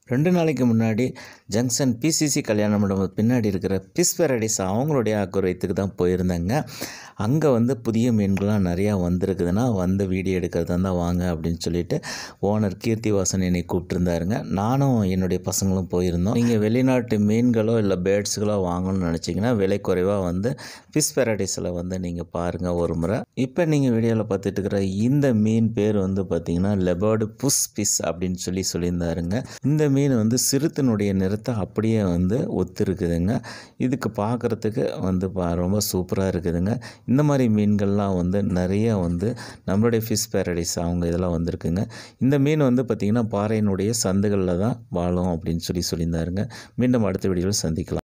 2 நாளைக்கு முன்னாடி junction BCG கல்யாண மண்டபம் பின்னாடி இருக்கிற ஃபிஷ் பேரடைஸ் அவங்களுடைய அக்குவரியத்துக்கு தான் போயிருந்தேங்க. அங்கே வந்து புதிய மீன்கள்லாம் நிறையா வந்திருக்குதுன்னா வந்து வீடியோ எடுக்கிறதா இருந்தால் வாங்க அப்படின்னு சொல்லிட்டு ஓனர் கீர்த்திவாசன் என்னை கூப்பிட்டுருந்தாருங்க. நானும் என்னுடைய பசங்களும் போயிருந்தோம். நீங்கள் வெளிநாட்டு மீன்களோ இல்லை பேர்ட்ஸுகளோ வாங்கணும்னு நினச்சிங்கன்னா விலை குறைவாக வந்து ஃபிஷ் பேரடைஸில் வந்து நீங்கள் பாருங்கள் ஒரு முறை. இப்போ நீங்கள் வீடியோவில் பார்த்துட்டு இருக்கிற இந்த மீன் பேர் வந்து பார்த்திங்கன்னா லெபர்டு புஷ் ஃபிஷ் அப்படின்னு சொல்லியிருந்தாருங்க. இந்த மீன் வந்து சிறுத்தினுடைய நிறத்தை அப்படியே வந்து ஒத்துருக்குதுங்க. இதுக்கு பார்க்குறதுக்கு வந்து ரொம்ப சூப்பராக இருக்குதுங்க. இந்த மாதிரி மீன்கள்லாம் வந்து நிறைய வந்து நம்மளுடைய ஃபிஷ் பேரடைஸ் அவங்க இதெல்லாம் வந்திருக்குங்க. இந்த மீன் வந்து பார்த்திங்கன்னா பாறையினுடைய சந்துகளில் தான் வாழும் அப்படின்னு சொல்லியிருந்தாருங்க. மீண்டும் அடுத்த வீடியோவில் சந்திக்கலாம்.